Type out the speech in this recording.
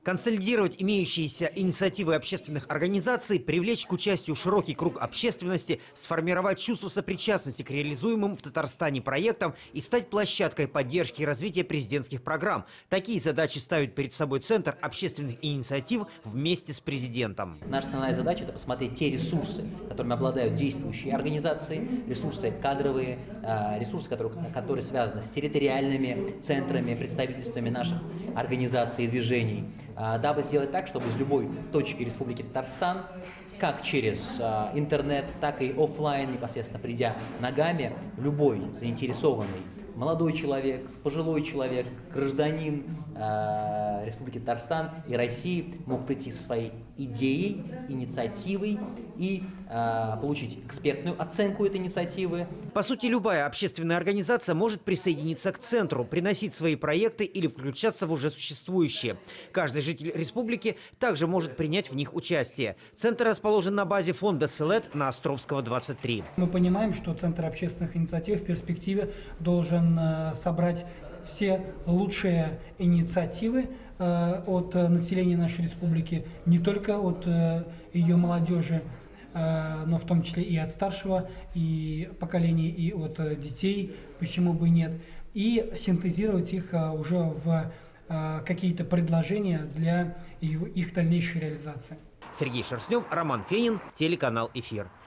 Консолидировать имеющиеся инициативы общественных организаций, привлечь к участию широкий круг общественности, сформировать чувство сопричастности к реализуемым в Татарстане проектам и стать площадкой поддержки и развития президентских программ. Такие задачи ставит перед собой Центр общественных инициатив вместе с президентом. Наша основная задача – это посмотреть те ресурсы, которыми обладают действующие организации, ресурсы кадровые, ресурсы, которые связаны с территориальными центрами, представительствами наших организаций и движений, дабы сделать так, чтобы из любой точки Республики Татарстан, как через интернет, так и офлайн, непосредственно придя ногами, любой заинтересованный молодой человек, пожилой человек, гражданин Республики Татарстан и России мог прийти со своей идеей, инициативой и получить экспертную оценку этой инициативы. По сути, любая общественная организация может присоединиться к центру, приносить свои проекты или включаться в уже существующие. Каждый житель республики также может принять в них участие. Центр расположен на базе фонда СЛЭД на Островского, 23. Мы понимаем, что Центр общественных инициатив в перспективе должен собрать все лучшие инициативы от населения нашей республики, не только от ее молодежи, но в том числе и от старшего и поколения, и от детей, почему бы нет, и синтезировать их уже в какие-то предложения для их дальнейшей реализации. Сергей Шерстнев, Роман Фенин, телеканал «Эфир».